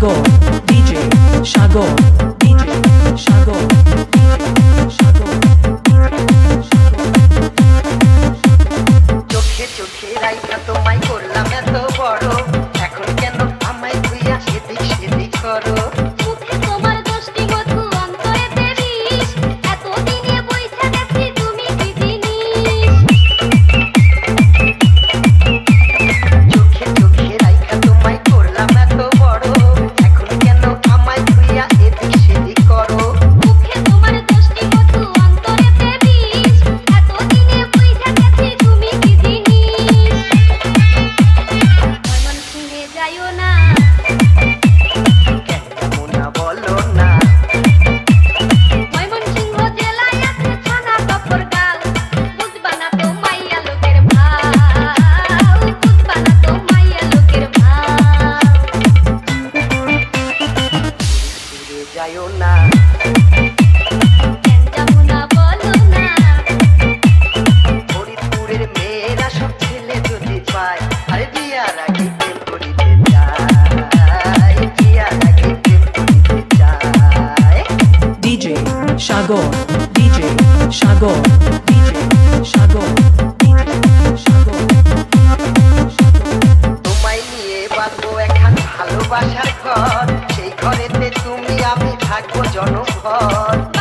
Shago, DJ Shago, DJ Shago, Shago. চোখে চোখে রাইখা তোমায় করলাম এত বড়, এখন কেন আমায় তুইয়া সেদিক সেদিক করো? মুখে তোমার দোষটি মধু অন্তরেতে বিষ, এতদিনে বইসা গেছি তুমি কি জিনিস? চোখে চোখে রাইখা তোমায় করলাম এত বড়, এখন কেন আমায় তুইয়া এদিক সেদিক করো? মুখে তোমার দোষটি মধু অন্তরেতে বিষ, এতদিনে বইসা গেছি তুমি কি জিনিস? ময়মনসিংহে যাইও না, কেমন না বলো না, ময়মনসিংহ জেলায় আছে থানা গফরগাঁও, বুঝবা না তো মাইয়া লোকের ভাও, বুঝবা না তো মাইয়া লোকের ভাও। দূরে যাইও না, কেন যাবো না বলো না, ফরিদপুরের মেয়েরা সব ছেলে যদি পায়, আরে বিয়ার আগে প্রেম করিতে চায়, বিয়ার আগে প্রেম করিতে চায়। DJ Shago, DJ Shago, DJ Shago, DJ Shago. তোমায় নিয়ে বাঁধবো একখান ভালোবাসার ঘর, সেই ঘরেতে তুমি আমি থাকবো জনঘর।